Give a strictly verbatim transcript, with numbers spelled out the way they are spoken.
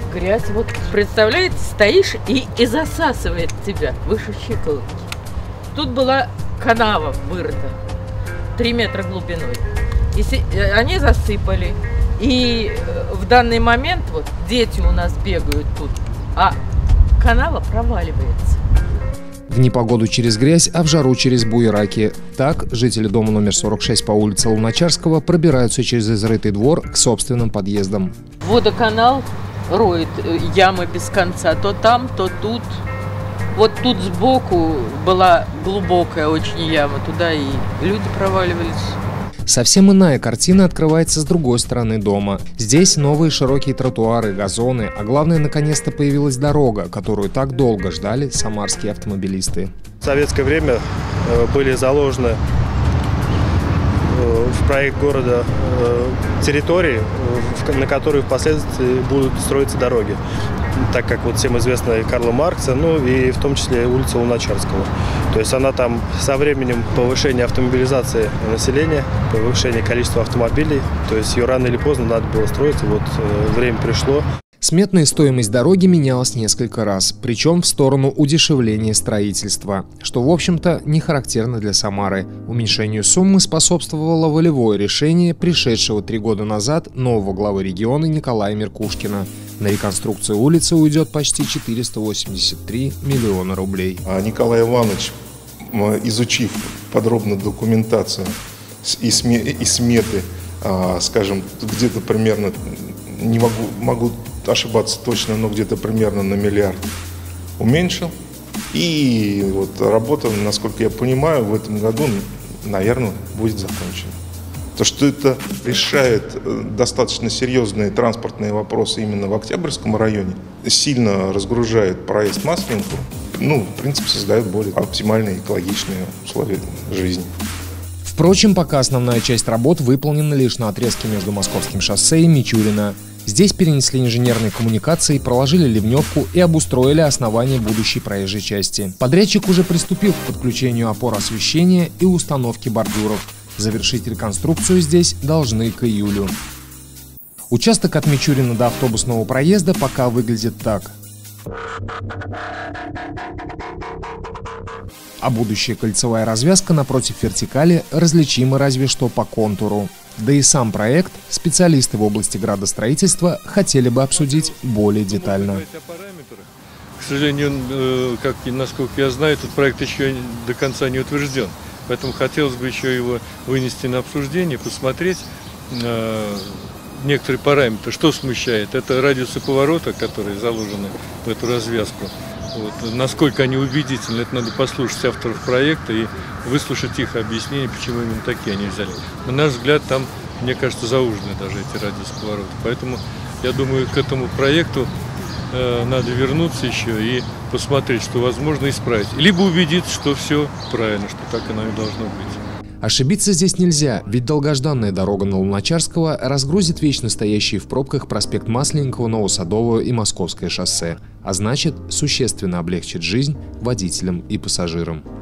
грязь. Вот, представляете, стоишь и, и засасывает тебя выше щиколотки. Тут была канава вырыта, три метра глубиной. И си, они засыпали. И в данный момент вот дети у нас бегают тут, а канава проваливается. В непогоду через грязь, а в жару через буераки. Так жители дома номер сорок шесть по улице Луначарского пробираются через изрытый двор к собственным подъездам. Водоканал роет ямы без конца. То там, то тут. Вот тут сбоку была глубокая очень яма. Туда и люди проваливались. Совсем иная картина открывается с другой стороны дома. Здесь новые широкие тротуары, газоны, а главное, наконец-то появилась дорога, которую так долго ждали самарские автомобилисты. В советское время были заложены в проект города территории, на которые впоследствии будут строиться дороги. Так как вот всем известно Карла Маркса, ну и в том числе улица Луначарского. То есть она там со временем повышения автомобилизации населения, повышения количества автомобилей, то есть ее рано или поздно надо было строить, и вот время пришло. Сметная стоимость дороги менялась несколько раз, причем в сторону удешевления строительства, что, в общем-то, не характерно для Самары. Уменьшению суммы способствовало волевое решение пришедшего три года назад нового главы региона Николая Меркушкина. На реконструкцию улицы уйдет почти четыреста восемьдесят три миллиона рублей. А Николай Иванович, изучив подробно документацию и сметы, скажем, где-то примерно, не могу, могу ошибаться точно, но где-то примерно на миллиард уменьшил. И вот работа, насколько я понимаю, в этом году, наверное, будет закончена. То, что это решает достаточно серьезные транспортные вопросы именно в Октябрьском районе, сильно разгружает проезд Масленникова, ну, в принципе, создает более оптимальные экологичные условия жизни. Впрочем, пока основная часть работ выполнена лишь на отрезке между Московским шоссе и Мичурина. Здесь перенесли инженерные коммуникации, проложили ливневку и обустроили основание будущей проезжей части. Подрядчик уже приступил к подключению опор освещения и установке бордюров. Завершить реконструкцию здесь должны к июлю. Участок от Мичурина до автобусного проезда пока выглядит так. А будущая кольцевая развязка напротив вертикали различима разве что по контуру. Да и сам проект специалисты в области градостроительства хотели бы обсудить более детально. К сожалению, как, насколько я знаю, этот проект еще до конца не утвержден. Поэтому хотелось бы еще его вынести на обсуждение, посмотреть э, некоторые параметры. Что смущает? Это радиусы поворота, которые заложены в эту развязку. Вот. Насколько они убедительны, это надо послушать авторов проекта и выслушать их объяснения, почему именно такие они взяли. На наш взгляд, там, мне кажется, заужены даже эти радиусы поворота. Поэтому, я думаю, к этому проекту э, надо вернуться еще и посмотреть, что возможно исправить. Либо убедиться, что все правильно, что так оно и должно быть. Ошибиться здесь нельзя, ведь долгожданная дорога на Луначарского разгрузит вечно стоящие в пробках проспект Масленникова, Новосадовое и Московское шоссе, а значит, существенно облегчит жизнь водителям и пассажирам.